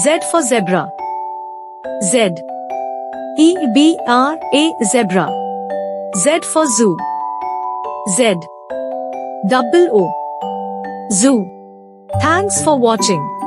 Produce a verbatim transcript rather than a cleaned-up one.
Z for zebra. Z. E B R A zebra. Z for zoo. Z. Double O. Zoo. Thanks for watching.